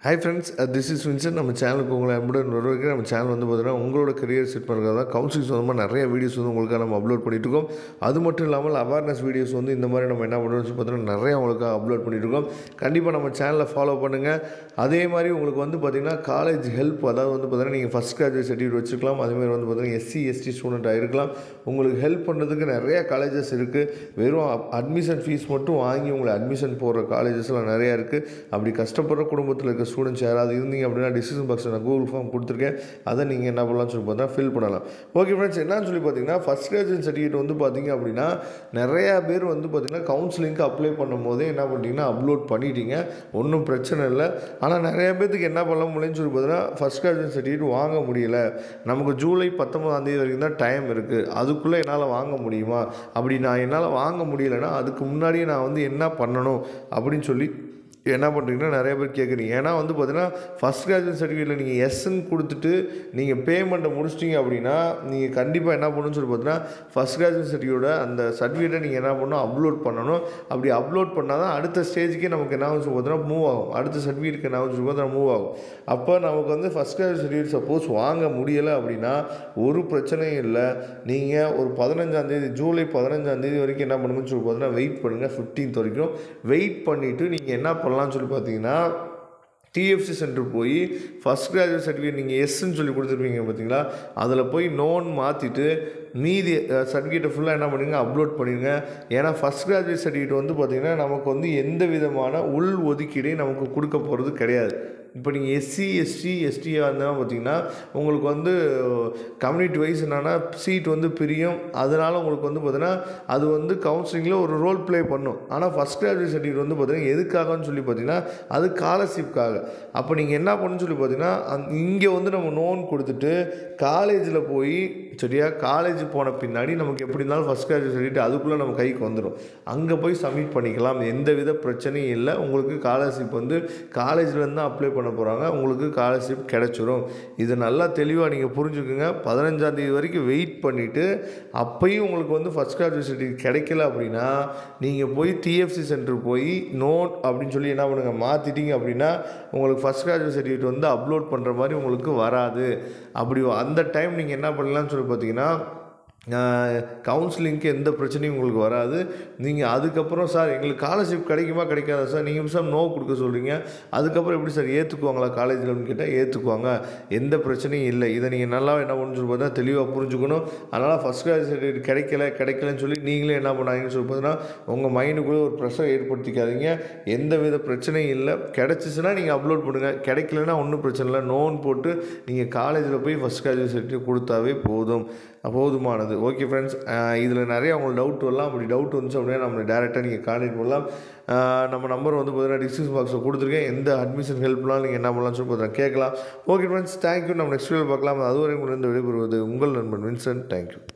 Hi friends, this is Vincent. நம்ம சேனலுக்கு உங்களை அன்புடன் வரவேற்கிறேன். நம்ம சேனல் வந்து பார்த்தீங்கன்னா உங்களோட கரியர் செட் பண்ணுறது தான் கவுன்சிலிங் சம்மந்தமாக நிறைய வீடியோஸ் வந்து உங்களுக்காக நம்ம அப்லோட் பண்ணிட்டு இருக்கோம். அது மட்டும் இல்லாமல் அவேர்னஸ் வீடியோஸ் வந்து இந்த மாதிரி நம்ம என்ன பண்ணுறோம்னு பார்த்தீங்கன்னா நிறைய உங்களுக்காக அப்லோட் பண்ணிட்டு இருக்கோம். கண்டிப்பாக நம்ம சேனலை ஃபாலோ பண்ணுங்கள். அதே மாதிரி உங்களுக்கு வந்து பார்த்தீங்கன்னா காலேஜ் ஹெல்ப், அதாவது வந்து பார்த்தீங்கன்னா நீங்கள் ஃபஸ்ட் கிராஜுவேட் சர்டிஃபிகேட் வச்சுக்கலாம். அதேமாதிரி வந்து பார்த்தீங்கன்னா SC/ST ஸ்டூடெண்ட்டாக இருக்கலாம். உங்களுக்கு ஹெல்ப் பண்ணுறதுக்கு நிறைய காலேஜஸ் இருக்குது. வெறும் அட்மிஷன் ஃபீஸ் மட்டும் வாங்கி உங்களை அட்மிஷன் போடுற காலேஜஸ்லாம் நிறையா இருக்குது. அப்படி கஷ்டப்படுற குடும்பத்தில் இருக்க ஸ்டூடெண்ட்ஸ் யாராவது இருந்தீங்க அப்படின்னா டிசிஷன் பாக்ஸில் நான் கூகுள் ஃபார்ம் கொடுத்துருக்கேன். அதை நீங்கள் என்ன பண்ணலாம்னு சொல்லி பார்த்தா ஃபில் பண்ணலாம். ஓகே ஃப்ரெண்ட்ஸ், என்னன்னு சொல்லி பார்த்தீங்கன்னா ஃபஸ்ட் கிராஜுவேட் சர்டிஃபிகேட் வந்து பார்த்தீங்க அப்படின்னா நிறையா பேர் வந்து பார்த்தீங்கன்னா கவுன்சிலிங்க்கு அப்ளை பண்ணும் போதே என்ன பண்ணிட்டீங்கன்னா அப்லோட் பண்ணிட்டீங்க, ஒன்றும் பிரச்சனை இல்லை. ஆனால் நிறைய பேருக்கு என்ன பண்ண முடியும்னு சொல்லி பார்த்தீங்கன்னா ஃபஸ்ட் கிராஜுவேட் சர்டிஃபிகேட் வாங்க முடியல. நமக்கு ஜூலை 19 வரைக்கும் தான் டைம் இருக்குது, அதுக்குள்ளே என்னால் வாங்க முடியுமா? அப்படி நான் என்னால் வாங்க முடியலைன்னா அதுக்கு முன்னாடியே நான் வந்து என்ன பண்ணணும் அப்படின்னு சொல்லி என்ன பண்ணுறீங்கன்னா நிறைய பேர் கேட்குறீங்க. ஏன்னா வந்து பார்த்தீங்கன்னா ஃபஸ்ட் கிராஜுவேட் சர்டிஃபிகேட்டில் நீங்கள் எஸ்ன்னு கொடுத்துட்டு நீங்கள் பேமெண்ட்டை முடிச்சிட்டிங்க அப்படின்னா நீங்கள் கண்டிப்பாக என்ன பண்ணணும்னு சொல்லி பார்த்தீங்கன்னா ஃபஸ்ட் கிராஜுவேட் சர்டிஃபிகேட்டோட அந்த சர்டிஃபிகேட்டை நீங்கள் என்ன பண்ணணும், அப்லோட் பண்ணணும். அப்படி அப்லோட் பண்ணால் தான் அடுத்த ஸ்டேஜுக்கே நமக்கு என்ன சொல்லி பார்த்தீங்கன்னா மூவ் ஆகும். அடுத்த சர்டிஃபிகேட்டுக்கு என்ன சொல்லி பார்த்தீங்கன்னா மூவ் ஆகும். அப்போ நமக்கு வந்து ஃபஸ்ட் கிராஜுவேட் சர்டிஃபிகேட் சப்போஸ் வாங்க முடியலை அப்படின்னா ஒரு பிரச்சனையும் இல்லை. நீங்கள் ஒரு 15ஆம் தேதி, ஜூலை 15ஆம் தேதி வரைக்கும் என்ன பண்ணுங்கன்னு சொல்லி பார்த்தீங்கன்னா வெயிட் பண்ணுங்கள். 15th வரைக்கும் வெயிட் பண்ணிவிட்டு நீங்கள் என்ன பண்ணலாம்னு சொல்லி பார்த்தீங்கன்னா டிஎஃப்சி சென்டர் போய் ஃபஸ்ட் கிராஜுவேட் சர்டிஃபிகேட் நீங்கள் எஸ்ன்னு சொல்லி கொடுத்துருப்பீங்க பார்த்தீங்களா, அதில் போய் நோன் மாற்றிட்டு மீதி சர்டிஃபிகேட்டை ஃபுல்லாக என்ன பண்ணுங்க, அப்லோட் பண்ணிடுங்க. ஏன்னா ஃபஸ்ட் கிராஜுவேட் சர்டிஃபிகேட் வந்து பார்த்திங்கன்னா நமக்கு வந்து எந்த விதமான உள் ஒதுக்கீடையும் நமக்கு கொடுக்க போகிறது கிடையாது. இப்போ நீங்கள் SC/ST/STயாக இருந்தால் பார்த்தீங்கன்னா உங்களுக்கு வந்து கம்யூனிட்டி வைஸ் என்னென்னா சீட் வந்து பிரியும். அதனால் உங்களுக்கு வந்து பார்த்தீங்கன்னா அது வந்து கவுன்சிலிங்கில் ஒரு ரோல் ப்ளே பண்ணும். ஆனால் ஃபஸ்ட் கிராஜுவேட் சர்டிஃபிகேட் வந்து பார்த்தீங்கன்னா எதுக்காகன்னு சொல்லி பார்த்தீங்கன்னா அது ஸ்காலர்ஷிப்காக. அப்போ நீங்கள் என்ன பண்ணுன்னு சொல்லி பார்த்தீங்கன்னா இங்கே வந்து நம்ம நோன் கொடுத்துட்டு காலேஜில் போய் சரியா, காலேஜ் போன பின்னாடி நமக்கு எப்படி இருந்தாலும் ஃபஸ்ட் கிராஜுவேட் சர்டிஃபிகேட் அதுக்குள்ளே நம்ம கைக்கு வந்துடும். அங்கே போய் சப்மிட் பண்ணிக்கலாம், எந்த வித பிரச்சனையும் இல்லை. உங்களுக்கு ஸ்காலர்ஷிப் வந்து காலேஜ்லேருந்து தான் அப்ளை பண்ண போகிறாங்க, உங்களுக்கு ஸ்காலர்ஷிப் கிடச்சிரும். இது நல்லா தெளிவாக நீங்கள் புரிஞ்சுக்குங்க. 15ஆம் தேதி வரைக்கும் வெயிட் பண்ணிவிட்டு அப்பையும் உங்களுக்கு வந்து ஃபஸ்ட் கிராஜுவேட் சர்டிஃபிகேட் கிடைக்கல அப்படின்னா நீங்கள் போய் டிஎஃப்சி சென்டர் போய் நோட் அப்படின்னு சொல்லி என்ன பண்ணுங்கள் மாற்றிட்டீங்க அப்படின்னா உங்களுக்கு ஃபஸ்ட் கிராஜுவேட் சர்டிஃபிகேட் வந்து அப்லோட் பண்ணுற மாதிரி உங்களுக்கு வராது. அப்படி அந்த டைம் நீங்கள் என்ன பண்ணலாம்னு சொல்லி பார்த்தீங்கன்னா கவுன்சிலிங்க்கு எந்த பிரச்சனையும் உங்களுக்கு வராது. நீங்கள் அதுக்கப்புறம் சார் எங்களுக்கு ஸ்காலர்ஷிப் கிடைக்குமா கிடைக்காதா சார், நீங்கள் சார் நோ கொடுக்க சொல்கிறீங்க, அதுக்கப்புறம் எப்படி சார் ஏற்றுக்குவாங்களா காலேஜில் அப்படின்னு கேட்டால் ஏற்றுக்குவாங்க, எந்த பிரச்சனையும் இல்லை. இதை நீங்கள் நல்லா என்ன பண்ணணும்னு சொல்லி பார்த்தா தெளிவாக புரிஞ்சுக்கணும். அதனால் ஃபஸ்ட் கிராஜுவேட் சர்டிஃபிகேட் கிடைக்கலன்னு சொல்லி நீங்களே என்ன பண்ணாங்கன்னு சொல்லி பார்த்தீங்கன்னா உங்கள் மைண்டுக்குள்ளே ஒரு ப்ரெஷர் ஏற்படுத்திக்காதீங்க. எந்த வித பிரச்சனையும் இல்லை. கிடச்சிச்சின்னா நீங்கள் அப்லோட் பண்ணுங்கள், கிடைக்கலன்னா ஒன்றும் பிரச்சனை இல்லை. நோன் போட்டு நீங்கள் காலேஜில் போய் ஃபஸ்ட் கிராஜுவேட் சர்டிஃபிகேட் கொடுத்தாவே போதுமானது. ஓகே ஃப்ரெண்ட்ஸ், இதில் நிறைய உங்களுக்கு டவுட் வரலாம். அப்படி டவுட் வந்துச்சு அப்படின்னா நம்மளை டேரெக்டாக நீங்கள் கான்டெக்ட் பண்ணலாம். நம்ம நம்பர் வந்து பார்த்தீங்கன்னா டிஸ்கிரிப்ஷன் பாக்ஸில் கொடுத்துருக்கேன். எந்த அட்மிஷன் ஹெல்ப்லாம் நீங்கள் என்ன பண்ணலாம்னு சொல்லி பார்த்தீங்கன்னா கேட்கலாம். Okay friends, thank you. நம்ம நெக்ஸ்ட் வீடியோ பார்க்கலாம். அதுவரை உங்களிருந்து விடைபெறுவது உங்கள் நண்பன் வின்சென்ட். தேங்க்யூ.